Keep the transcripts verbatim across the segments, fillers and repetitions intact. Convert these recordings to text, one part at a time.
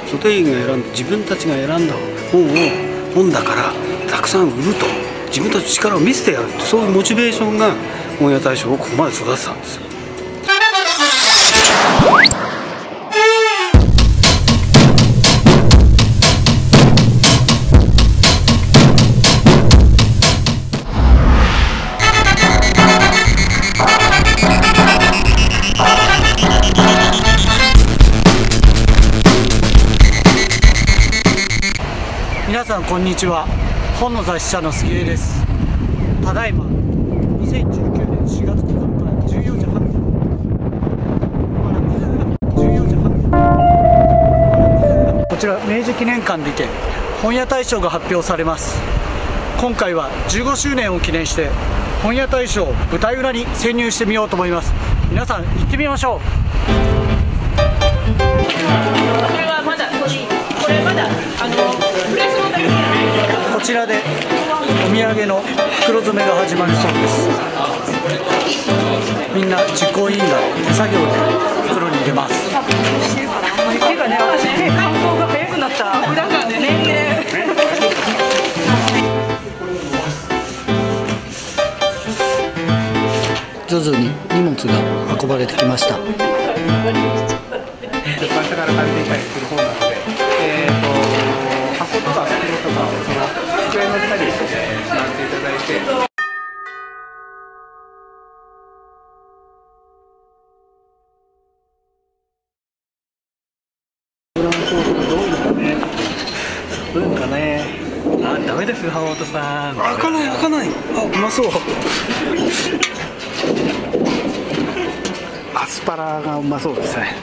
書店員が選んで自分たちが選んだ本を本だからたくさん売ると自分たちの力を見せてやるってそういうモチベーションが本屋大賞をここまで育てたんですよ。 皆さんこんにちは。本の雑誌社の杉江です。ただいまにせんじゅうきゅうねんしがつここのかじゅうよじはんぷんじゅうよじはんぷんこちら明治記念館にて本屋大賞が発表されます。今回はじゅうごしゅうねんを記念して本屋大賞舞台裏に潜入してみようと思います。皆さん行ってみましょう。これはまだこれまだあのこちらでお土産の袋詰めが始まるそうです。みんな実行委員が手作業で袋に入れます。ていうかね、私ね、観光が早くなった。裏がね、ね徐々に荷物が運ばれてきました。出版社から借りていたりする方なので、えーと箱とか袋とかをその机の下にしまっていただいて。ブランコースがどういうのかね。どういうのかね。あ、ダメですよ、浜本さん。開かない、開かない。あ、うまそう。アスパラがうまそうですね。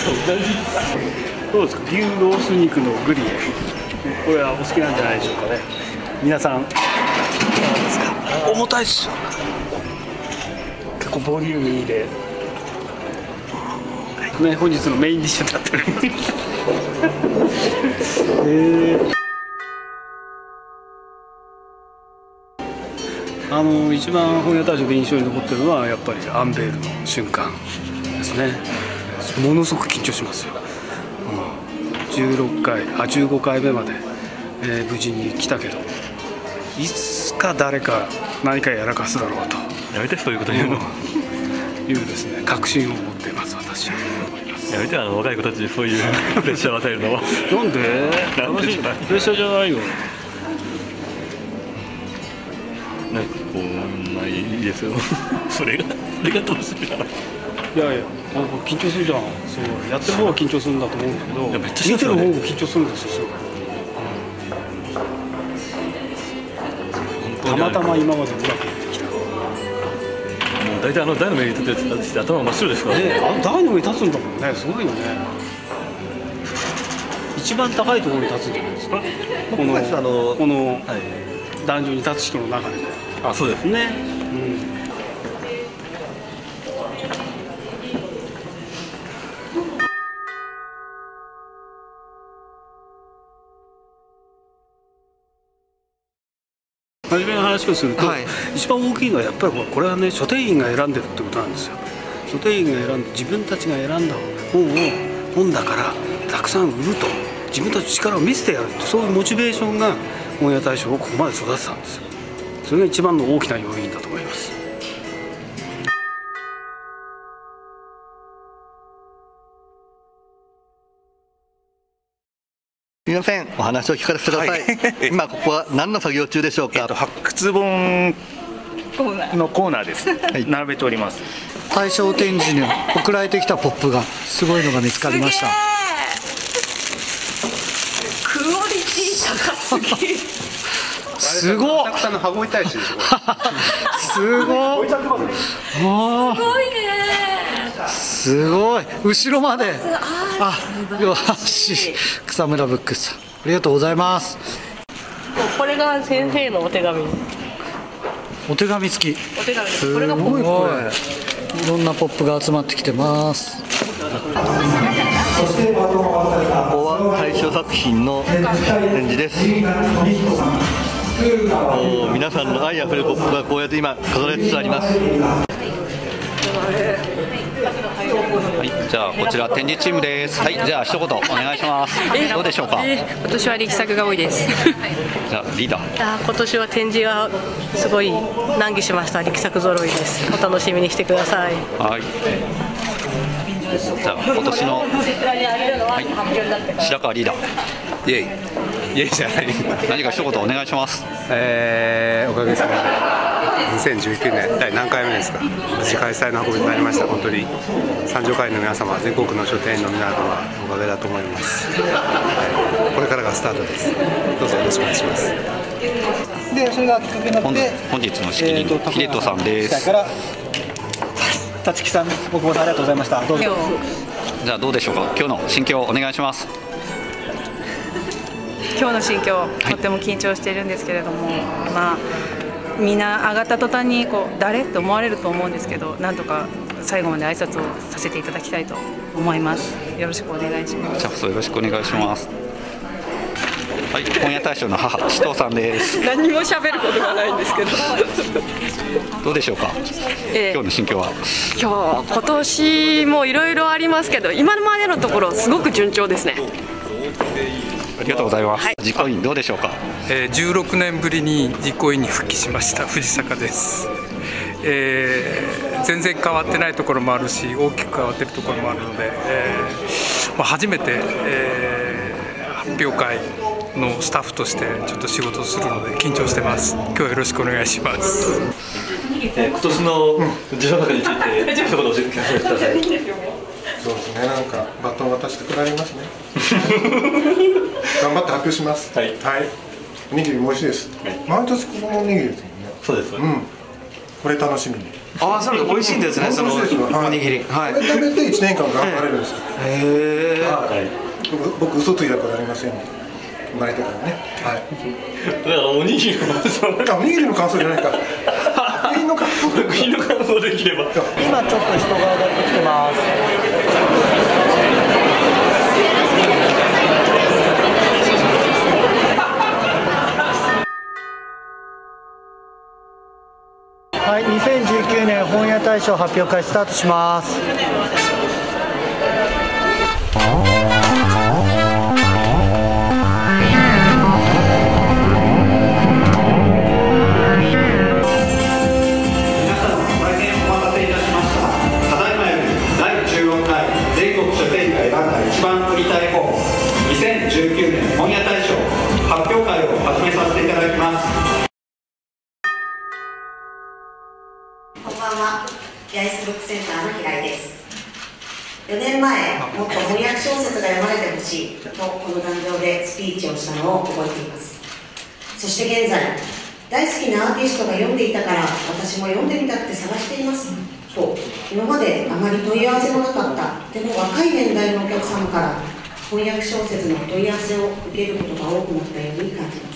どうですか、牛ロース肉のグリエ、これはお好きなんじゃないでしょうかね。皆さんいかがですか。重たいっすよ。結構ボリューミーで、ね、本日のメインディッシュになっております。えーあの一番本屋大賞で印象に残ってるのはやっぱりアンベールの瞬間ですね。ものすごく緊張しますよ。じゅうろっかい、あ、じゅうごかいめまで、えー、無事に来たけど、いつか誰か何かやらかすだろうと。 やめて、そういうこと言うの。 いうですね、確信を持っています、私は。 やめて、あの若い子たちにそういうプレッシャーを与えるのは。 なんで？楽しい。プレッシャーじゃないよ。 なんかこう、まあいいですよ。それが、それが楽しみだな。 いやいや、なんか緊張するじゃん。そうやってる方が緊張するんだと思うんだけど、見てる方も緊張するんですよ。たまたま今までうまくいってきた。もう大体あの台の上に立ってるやつって頭真っ白ですからね。 ね、あの台の上に立つんだもんね。すごいよね。一番高いところに立つんじゃないですか。このこの壇上に立つ人の中で。 あ、そうですね。うん。真面目な話をすると、はい、一番大きいのはやっぱりこれはね、書店員が選んでるってことなんですよ。書店員が選んで自分たちが選んだ本を本だからたくさん売ると自分たちの力を見せてやるってそういうモチベーションが本屋大賞をここまで育てたんですよ。それが一番の大きな要因だと思います。 すみません、お話を聞かせてください。はい、今ここは何の作業中でしょうか。 えっと、発掘本のコーナーです。はい、並べております。 大賞展示に送られてきたポップがすごいのが見つかりました。 クオリティ高すぎ。 すごい。 たくさんの羽子板石でしょ。 すごい。すごいね。 すごい。後ろまで。あ、よし。草むらブックス。ありがとうございます。 これが先生のお手紙。 お手紙付き。 お手紙。これがポップ。 いろんなポップが集まってきてます。 ここは大賞作品の展示です。お皆さんの愛あふれるポップがこうやって今飾られつつあります。はい、 じゃあこちら展示チームです。はい、じゃあ一言お願いします。どうでしょうか。 えー、今年は力作が多いです。 じゃあリーダー。 あ今年は展示がすごい難儀しました。力作揃いです。お楽しみにしてください。 はい。じゃあ今年の、はい、白川リーダー。 イエイイエイじゃない。 何か一言お願いします。 えー、おかげさまでにせんじゅうきゅうねんだい何回目ですか、無事開催の運びになりました。本当に三条会の皆様、全国の書店員の皆様のおかげだと思います、はい、これからがスタートです。どうぞよろしくお願いします。 でそれがきっかけになって、 本日の仕切りの秀人さんです。 立木さん、大久保さんありがとうございました。どうぞ。 じゃあどうでしょうか。今日の心境お願いします。 今日の心境、とっても緊張しているんですけれども、まあみんな上がった途端にこう誰って思われると思うんですけど、なんとか最後まで挨拶をさせていただきたいと思います。よろしくお願いします。 じゃあよろしくお願いします。はい、本屋大賞の母、紫藤さんです。 何も喋ることがないんですけどどうでしょうか、えー、今日の心境は。 今日今年もいろいろありますけど、今までのところすごく順調ですね。 ありがとうございます、はい、実行委員どうでしょうか。 えー、じゅうろくねんぶりに実行委員に復帰しました藤坂です。えー、全然変わってないところもあるし、大きく変わってるところもあるので、えーまあ、初めて、えー、発表会のスタッフとしてちょっと仕事をするので緊張してます。今日はよろしくお願いします。 えー、今年の受賞作について一言教えてください。 そうですね、なんかバトン渡してくられますね。頑張って発表します。はい。はい。おにぎりも美味しいです。はい、毎年ここのおにぎりですもんね。そうです。うん。これ楽しみに。 ああ、それ美味しいんですね。そのおにぎり。はい。 これ食べて一年間頑張れるんですよ。 へえ。はい。 僕嘘ついたことありません。生まれてからね。はい。 だからおにぎりの感想。 あ、おにぎりの感想じゃないか。作品の感想。 作品の感想できれば。 今ちょっと人が上がってきてます。はい、にせんじゅうきゅうねん本屋大賞発表会スタートします。 にせんじゅうきゅうねん本屋大賞発表会を始めさせていただきます。 こんばんは、八重洲ブックセンターの平井です。よねんまえ、もっと翻訳小説が読まれてほしいとこの壇上でスピーチをしたのを覚えています。そして現在、大好きなアーティストが読んでいたから私も読んでみたくて探していますと、今まであまり問い合わせもなかったでも若い年代のお客様から翻訳小説の問い合わせを受けることが多くなったように感じます。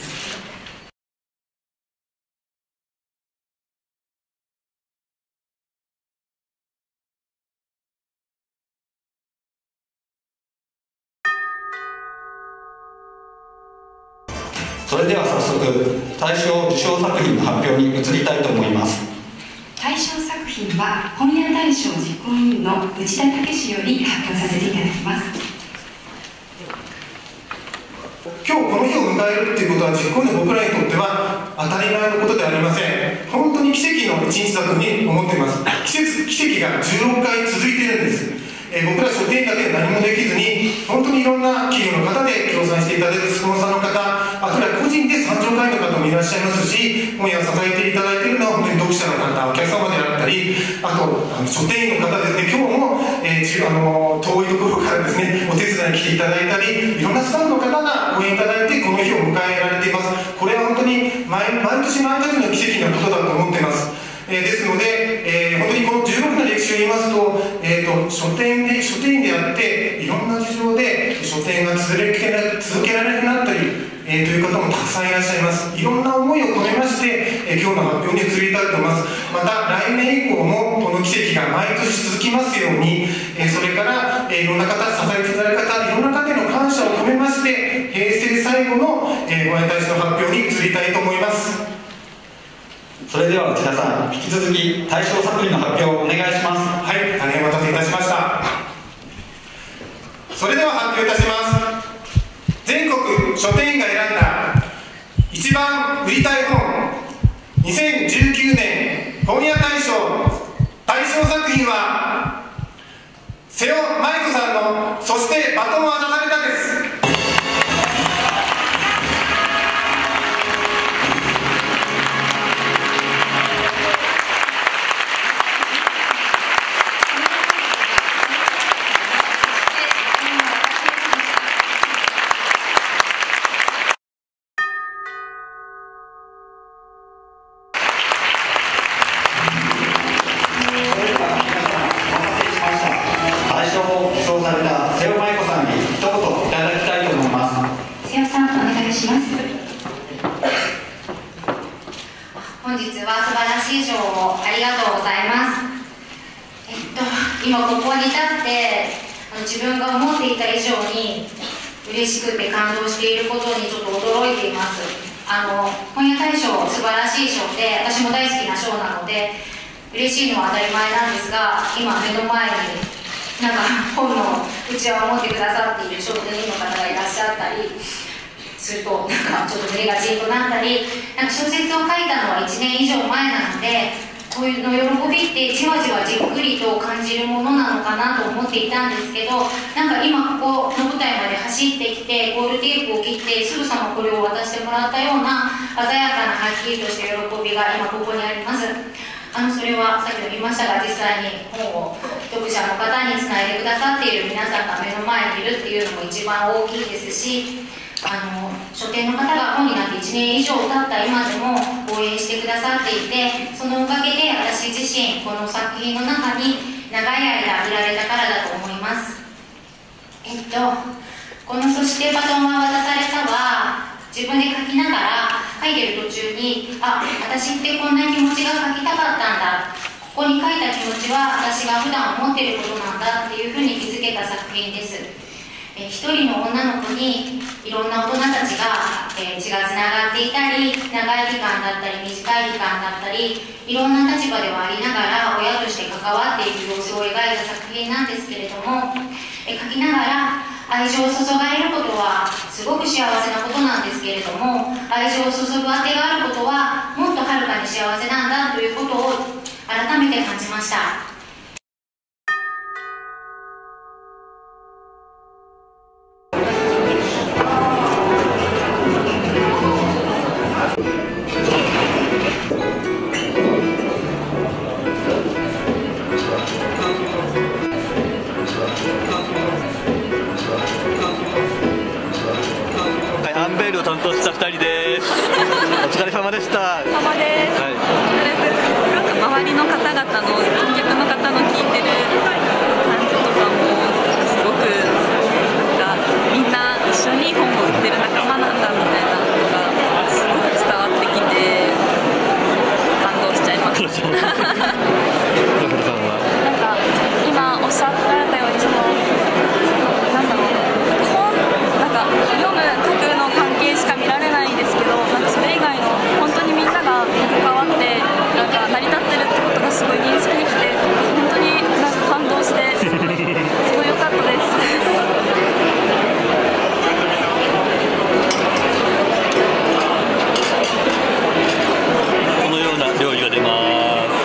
それでは早速、大賞受賞作品の発表に移りたいと思います。 大賞作品は本屋大賞実行委員の内田武史より発表させていただきます。 今日この日を迎えるっていうことは実行委員の僕らにとっては当たり前のことではありません。本当に奇跡の一日だとに思っています。奇跡、奇跡がじゅうろっかい続いているんです。えー、僕ら書店員だけで何もできずに本当にいろんな企業の方で協賛していただいているスポンサーの方、あとは個人で参上会員の方もいらっしゃいますし、本屋を支えていただいているのは本当に読者の方、お客様であったり、あとあの書店員の方ですね、今日も、えー、あの遠いところからですねお手伝いに来ていただいたり、いろんなスタッフの方が応援いただいてこの日を迎えられています。これは本当に 毎, 毎年毎年の奇跡なことだと思っています。えー、ですので、えー、本当にこのじゅうろくねんの歴史を言いますと、えー、と書店で書店員であっていろんな事情で書店が続けら続けられなくなったり、えー、という方もたくさんいらっしゃいます。いろんな思いを込めまして、えー、今日の発表に移りたいと思います。また来年以降もこの奇跡が毎年続きますように、えー、それから、えー、いろんな方支えていただく方、いろんな方への感謝を込めまして平成最後の、えー、本屋大賞の発表に移りたいと思います。 それでは内田さん、引き続き大賞作品の発表をお願いします。 はい、大変お待たせいたしました。 それでは発表いたします。全国書店員が選んだ一番売りたい本にせんじゅうきゅうねん本屋大賞大賞作品は瀬尾舞子さんの「そしてバトンを渡された」です。 本日は素晴らしい賞をありがとうございます。えっと、今ここに立って自分が思っていた以上に嬉しくて感動していることにちょっと驚いています。あの本屋大賞素晴らしい賞で私も大好きな賞なので嬉しいのは当たり前なんですが、今目の前になんか本のうちわを持ってくださっている書店員の方がいらっしゃったりすると、なんかちょっと胸がじんとなったり、なんか小説を書いたのはいちねん以上前なので、こういうの喜びってじわじわじっくりと感じるものなのかなと思っていたんですけど、なんか今ここの舞台まで走ってきてゴールテープを切ってすぐさまこれを渡してもらったような鮮やかなはっきりとした喜びが今ここにあります。あのそれはさっきも言いましたが、実際に本を読者の方につないでくださっている皆さんが目の前にいるっていうのも一番大きいですし、あの書店の方が本になっていちねん以上経った今でも応援してくださっていて、そのおかげで私自身この作品の中に長い間いられたからだと思います。えっとこの「そしてバトンは渡された」は自分で書きながら書いてる途中に、あ、私ってこんな気持ちが書きたかったんだ、ここに書いた気持ちは私が普段思っていることなんだっていうふうに気づけた作品です。え一人の女の子にいろんな大人たちが、えー、血がつながっていたり、長い期間だったり短い期間だったり、いろんな立場ではありながら親として関わっている様子を描いた作品なんですけれども、え書きながら愛情を注がれることはすごく幸せなことなんですけれども、愛情を注ぐあてがあることはもっとはるかに幸せなんだということを改めて感じました。 アンベールを担当したふたりです。お疲れ様でした。 お疲れ様です。はい、なんか周りの方々の観客の方の聞いてる感じとかもすごくなんかみんな一緒に本を売ってる仲間なんだみたいなのがすごく伝わってきて感動しちゃいます。なんか今おっしゃられたようにそのなんだろう本なんか読む書くの関係しか見られないんですけど、なんかそれ以外の本当にみんなが関わってなんか成り立ってるってことがすごい認識できて、本当になんか感動してすごいすごい良かったです。 このような料理が出ます。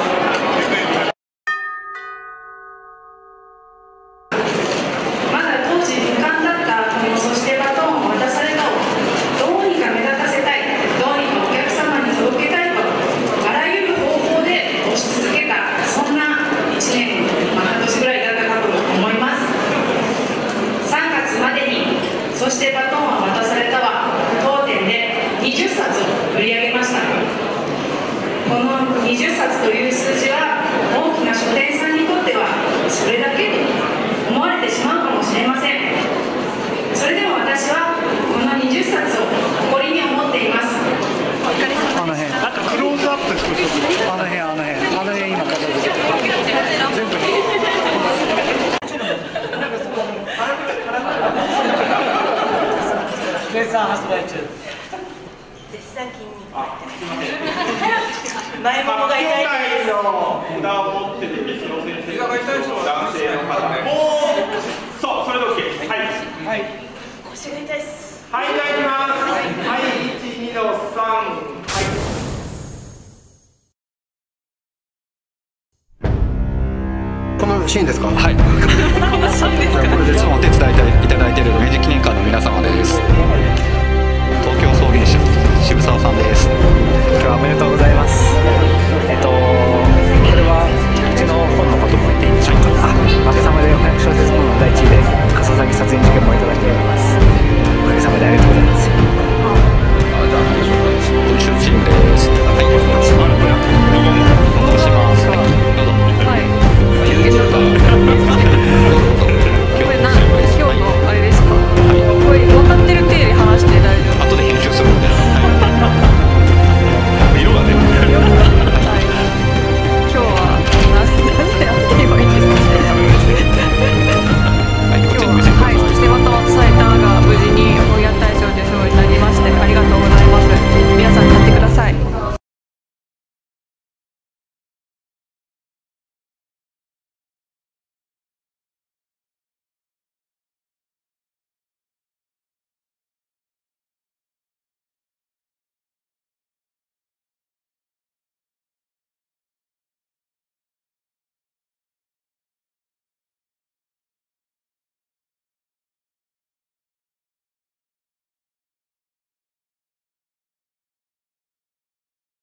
そしてバトンは渡されたは当店でにじゅっさつ売り上げました。このにじゅっさつという数字は大きな書店さんにとってはそれだけと思われてしまうかもしれません。それでも私はこのにじゅっさつを誇りに思っています。 あの辺、あとクローズアップ少し、あの辺、あの辺、あの辺今片付けて全部絶賛発売中。絶賛金に前ももが痛いの札を持ってて、その先生の男性の方、もう、そう、それで OK です。はい。はい。腰が痛いです。はい、じゃあいきます。はい、いち、にのさん、はい。 このシーンですか？ はい。これ実はお手伝いいただいている明治記念館の